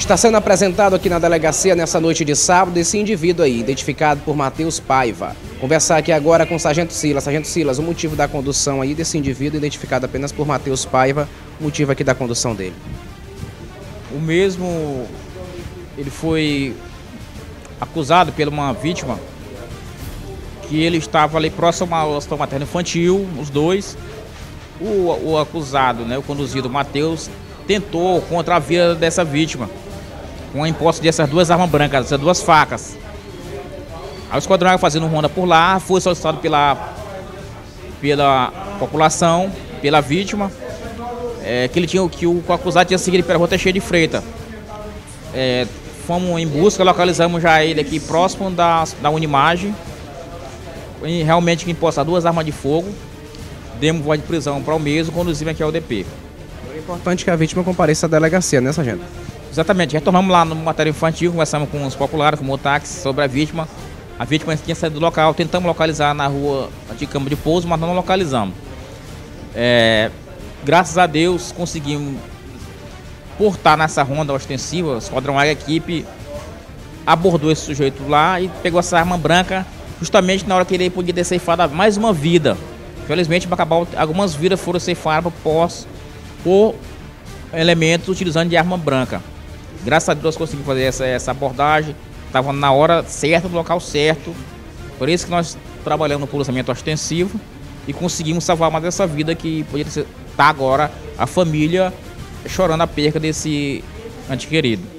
Está sendo apresentado aqui na delegacia nessa noite de sábado esse indivíduo aí, identificado por Matheus Paiva. Conversar aqui agora com o Sargento Silas. Sargento Silas, o motivo da condução aí desse indivíduo identificado apenas por Matheus Paiva, o motivo aqui da condução dele. O mesmo, ele foi acusado por uma vítima que ele estava ali próximo ao hospital materno infantil, os dois. O acusado, né, o conduzido, Matheus, tentou contra a vida dessa vítima, com a imposta dessas duas armas brancas, essas duas facas. Aí o esquadrão ia fazendo ronda por lá, foi solicitado pela população, pela vítima, que o acusado tinha seguido pela rua Teixeira de Freitas. Fomos em busca, localizamos já ele aqui próximo da Unimagem, e realmente que imposta duas armas de fogo, demos voz de prisão para o mesmo, conduzimos aqui ao DP. É importante que a vítima compareça à delegacia, né, sargento? Exatamente, retornamos lá no matéria infantil, conversamos com os populares, com o táxi sobre a vítima. A vítima tinha saído do local, tentamos localizar na rua de Câmara de Pouso, mas não localizamos. Graças a Deus conseguimos portar nessa ronda ostensiva, o esquadrão Águia equipe abordou esse sujeito lá e pegou essa arma branca justamente na hora que ele podia ter ceifado mais uma vida. Infelizmente, algumas vidas foram ceifadas por elementos utilizando de arma branca. Graças a Deus conseguimos fazer essa abordagem, estava na hora certa, no local certo. Por isso que nós trabalhamos no policiamento ostensivo e conseguimos salvar uma dessa vida que poderia estar agora a família chorando a perca desse ente querido.